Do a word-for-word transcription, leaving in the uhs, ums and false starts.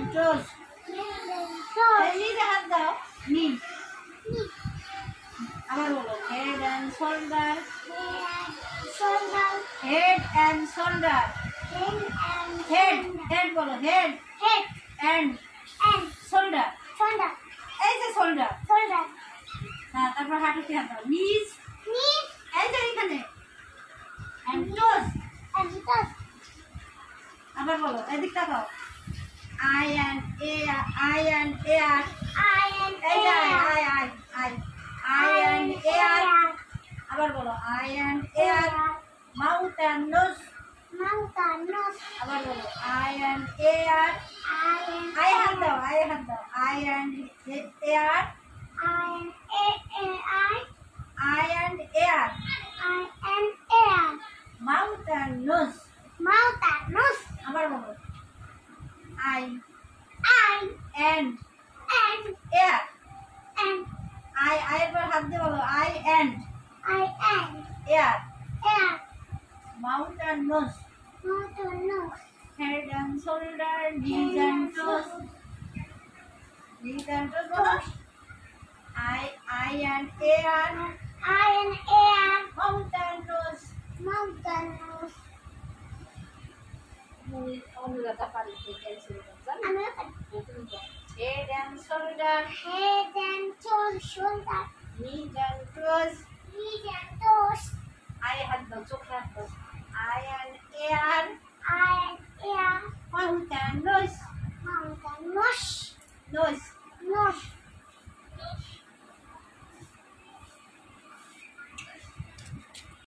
toes. এই নিচে হাত দাও নি আবার বলো head and shoulder. Head and shoulder. Head head বলো head and shoulder. এই যে shoulder. হ্যাঁ তারপর হাঁটুতে হাত দাও knees. এই যে এখানে and toes. আবার বলো এদিক তাকাও I and A I and A এই যে I I I I and A আবার বলো I and A mouth and nose. আবার বলো I and A I হাত দাও I হাত দাও I and A I and A mouth and nose. আবার বলো I and air. I I এর পর হাত দিয়ে বলো I and air. Mouth and nose. Head and shoulder. Knees and toes. Knees and toes বলো I I and air. Mouth and nose. Anuradha পারি cancel করছেন head and shoulder. Knees and toes. I হাত দাও চোখে হাত দাও I and air. Mouth and nose. Nose